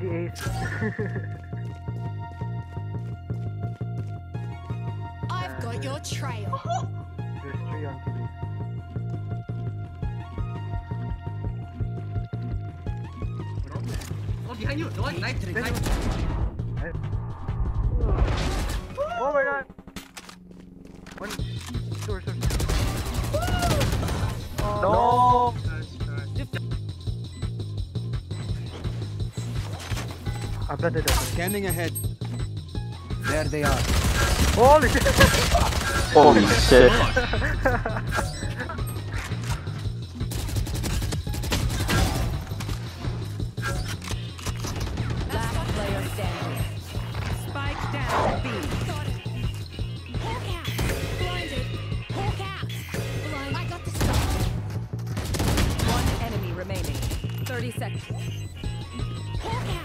She ace. I've got your trail. There's 3 on TV. Oh, behind you! Noah, knife! Oh my god! One. Door. Oh. No! I'm better than Scanning ahead. There they are. Holy shit! Holy shit. Last player standing. Spike down. B. Got it. Hawk out. Blinded. Hawk out. Blind. I got the stuff. One enemy remaining. 30 seconds. Hawk out.